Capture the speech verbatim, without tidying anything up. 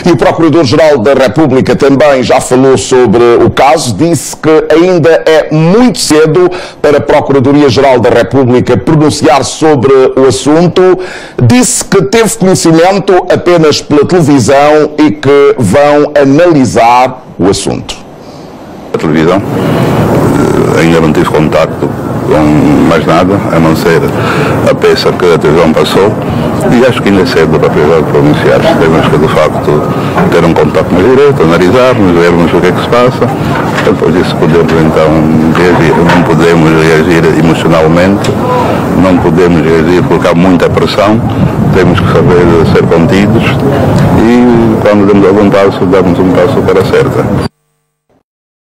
E o Procurador-Geral da República também já falou sobre o caso, disse que ainda é muito cedo para a Procuradoria-Geral da República pronunciar sobre o assunto, disse que teve conhecimento apenas pela televisão e que vão analisar o assunto. A televisão, ainda não tive contacto com mais nada, a não ser a peça que a televisão passou, e acho que ainda é cedo para pronunciar-se. Temos que, de facto, ter um contacto mais direto, analisarmos, vermos o que é que se passa, depois disso podemos então reagir. Não podemos reagir emocionalmente, não podemos reagir porque há muita pressão, temos que saber ser contidos e, quando demos algum passo, damos um passo para a certa.